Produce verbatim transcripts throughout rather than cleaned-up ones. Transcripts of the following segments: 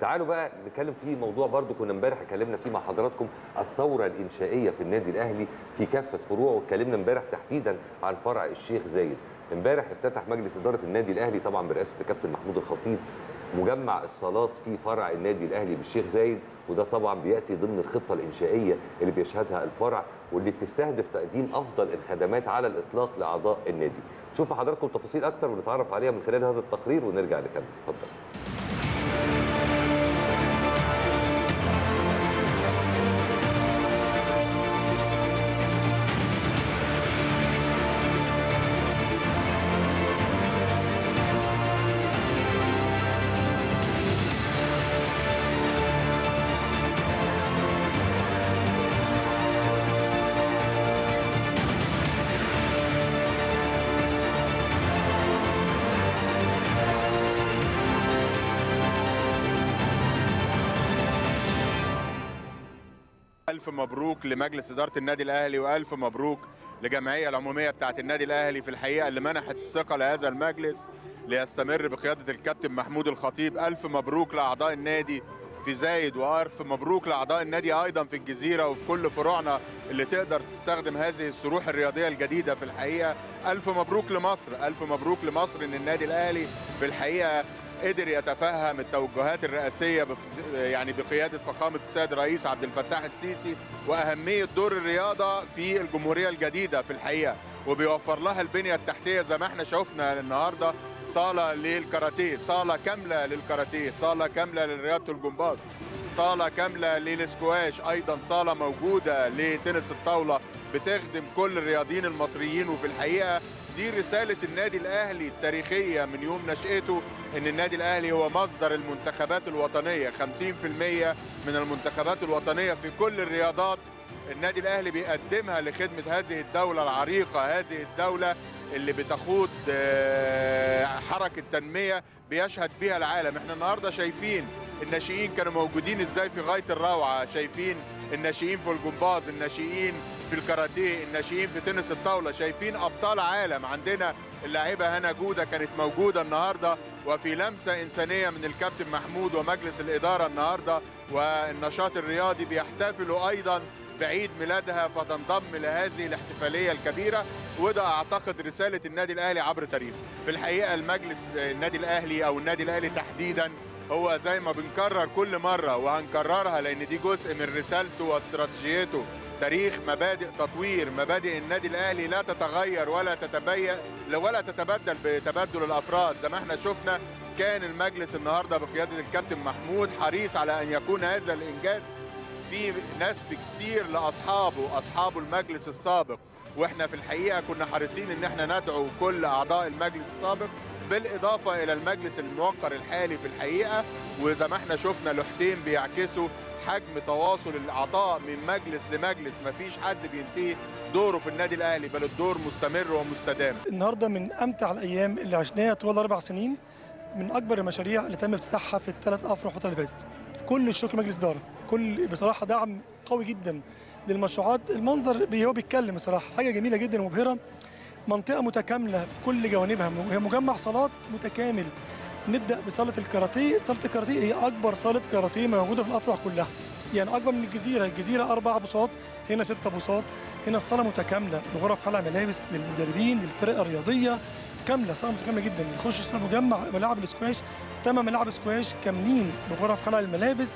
تعالوا بقى نتكلم في موضوع برضو كنا امبارح اتكلمنا فيه مع حضراتكم، الثوره الانشائيه في النادي الاهلي في كافه فروعه، واتكلمنا امبارح تحديدا عن فرع الشيخ زايد. امبارح افتتح مجلس اداره النادي الاهلي طبعا برئاسه الكابتن محمود الخطيب مجمع الصالات في فرع النادي الاهلي بالشيخ زايد، وده طبعا بياتي ضمن الخطه الانشائيه اللي بيشهدها الفرع واللي بتستهدف تقديم افضل الخدمات على الاطلاق لاعضاء النادي. شوف مع حضراتكم تفاصيل اكتر ونتعرف عليها من خلال هذا التقرير ونرجع نكمل. اتفضل. ألف مبروك لمجلس إدارة النادي الأهلي، وألف مبروك للجمعية العمومية بتاعة النادي الأهلي في الحقيقة اللي منحت الثقة لهذا المجلس ليستمر بقيادة الكابتن محمود الخطيب. ألف مبروك لأعضاء النادي في زايد، وألف مبروك لأعضاء النادي أيضا في الجزيرة وفي كل فروعنا اللي تقدر تستخدم هذه الصروح الرياضية الجديدة في الحقيقة. ألف مبروك لمصر، ألف مبروك لمصر إن النادي الأهلي في الحقيقة قدر يتفهم التوجهات الرئاسية يعني بقيادة فخامة السيد الرئيس عبد الفتاح السيسي وأهمية دور الرياضة في الجمهورية الجديدة في الحقيقة، وبيوفر لها البنية التحتية زي ما احنا شفنا النهاردة، صالة للكاراتيه، صالة كاملة للكاراتيه، صالة كاملة لرياضة الجمباز، صالة كاملة للسكواش، أيضا صالة موجودة لتنس الطاولة بتخدم كل الرياضيين المصريين. وفي الحقيقة دي رسالة النادي الأهلي التاريخية من يوم نشأته، إن النادي الأهلي هو مصدر المنتخبات الوطنية، خمسين بالمئة من المنتخبات الوطنية في كل الرياضات النادي الأهلي بيقدمها لخدمة هذه الدولة العريقة، هذه الدولة اللي بتخوض حركة تنمية بيشهد بها العالم. احنا النهاردة شايفين الناشئين كانوا موجودين ازاي في غاية الروعة، شايفين الناشئين في الجمباز، الناشئين في الكاراتيه، الناشئين في تنس الطاولة، شايفين أبطال عالم. عندنا اللاعبة هنا جودة كانت موجودة النهاردة، وفي لمسة إنسانية من الكابتن محمود ومجلس الإدارة النهاردة والنشاط الرياضي بيحتفلوا أيضا بعيد ميلادها، فتنضم لهذه الاحتفالية الكبيرة. وده أعتقد رسالة النادي الأهلي عبر تاريخه. في الحقيقة المجلس النادي الأهلي أو النادي الأهلي تحديدا هو زي ما بنكرر كل مرة وهنكررها لأن دي جزء من رسالته واستراتيجيته، تاريخ مبادئ تطوير. مبادئ النادي الأهلي لا تتغير ولا تتبين ولا تتبدل بتبدل الأفراد. زي ما احنا شفنا كان المجلس النهاردة بقيادة الكابتن محمود حريص على أن يكون هذا الإنجاز في نسب كتير لأصحابه، أصحابه المجلس السابق، واحنا في الحقيقة كنا حريصين ان احنا ندعو كل أعضاء المجلس السابق بالإضافة إلى المجلس الموقر الحالي في الحقيقة. وزي ما احنا شفنا لوحتين بيعكسوا حجم تواصل العطاء من مجلس لمجلس، مفيش حد بينتهي دوره في النادي الأهلي بل الدور مستمر ومستدام. النهارده من أمتع الأيام اللي عشناها طوال أربع سنين، من أكبر المشاريع اللي تم افتتاحها في الثلاث أفرع الفترة اللي فاتت. كل الشكر مجلس إدارة، كل بصراحة دعم قوي جدا للمشروعات. المنظر هو بيتكلم بصراحة حاجة جميلة جدا ومبهرة، منطقة متكاملة بكل جوانبها، وهي مجمع صالات متكامل. نبدأ بصالة الكاراتيه، صالة الكاراتيه هي أكبر صالة كاراتيه موجودة في الأفرع كلها، يعني أكبر من الجزيرة. الجزيرة أربع بوصات، هنا ست بوصات. هنا الصالة متكاملة بغرف حلقة ملابس للمدربين للفرق الرياضية كاملة، صالة متكاملة جدا. نخش صالة مجمع ملاعب الاسكواش، ثمان ملاعب سكواش كاملين بغرف حلقة الملابس،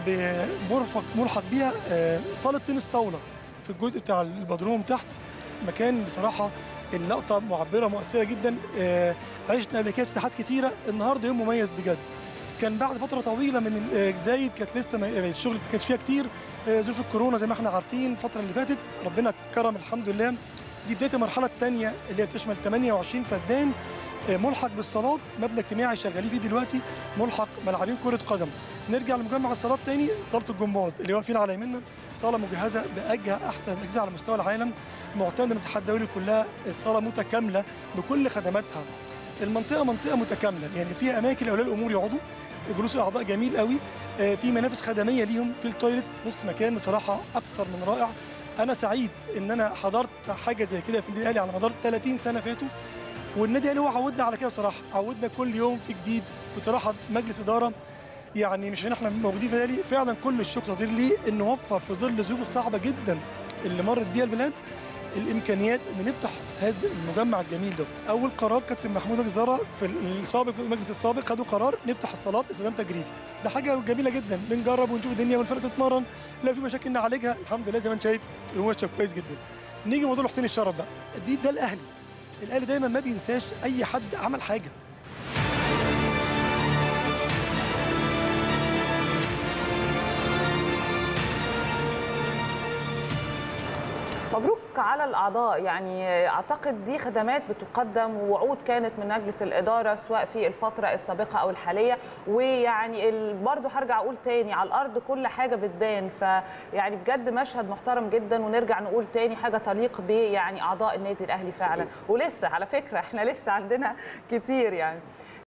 بمرفق ملحق بيها صالة تنس طاولة في الجزء بتاع البدروم تحت. مكان بصراحة اللقطة معبرة مؤثرة جدا. عشنا قبل كده افتتاحات كتيرة، النهارده يوم مميز بجد. كان بعد فترة طويلة من زايد كانت لسه الشغل ما كانش فيها كتير، ظروف الكورونا زي ما احنا عارفين الفترة اللي فاتت، ربنا كرم الحمد لله. دي بداية المرحلة الثانية اللي هي بتشمل ثمانية وعشرين فدان ملحق بالصالات، مبنى اجتماعي شغالين فيه دلوقتي، ملحق ملعبين كرة قدم. نرجع لمجمع الصالات تاني، صالة الجمباز اللي واقفين على يميننا، صالة مجهزة بأجهى أحسن الأجهزة على مستوى العالم، معتمدة من الاتحاد الدولي كلها. الصالة متكاملة بكل خدماتها. المنطقة منطقة متكاملة، يعني فيها أماكن لأولياء الأمور يقعدوا، جلوس الأعضاء جميل قوي، في منافس خدمية ليهم، في التويلتس. بص مكان بصراحة أكثر من رائع. أنا سعيد إن أنا حضرت حاجة زي كده في النادي الأهلي على مدار ثلاثين سنة فاتوا، والنادي الأهلي هو عودنا على كده بصراحة، عودنا كل يوم في جديد. بصراحة مجلس إدارة يعني مش عشان احنا موجودين في الاهلي، فعلا كل الشكر تقدير ليه انه وفر في ظل الظروف الصعبه جدا اللي مرت بيها البلاد الامكانيات ان نفتح هذا المجمع الجميل دوت. اول قرار كابتن محمود الجزاره في السابق المجلس السابق خدوا قرار نفتح الصالات استخدام تجريبي، ده حاجه جميله جدا، بنجرب ونشوف الدنيا والفرقه تتمرن، لو في مشاكل نعالجها، الحمد لله زي ما انت شايف الامور ماشيه كويس جدا. نيجي لموضوع حسين الشرف بقى، دي ده الاهلي، الاهلي دايما ما بينساش اي حد عمل حاجه. مبروك على الأعضاء، يعني أعتقد دي خدمات بتقدم ووعود كانت من مجلس الإدارة سواء في الفترة السابقة أو الحالية، ويعني برضه هرجع أقول تاني على الأرض كل حاجة بتبان، فيعني بجد مشهد محترم جدا، ونرجع نقول تاني حاجة تليق ب يعني أعضاء النادي الأهلي فعلا، ولسه على فكرة احنا لسه عندنا كتير يعني.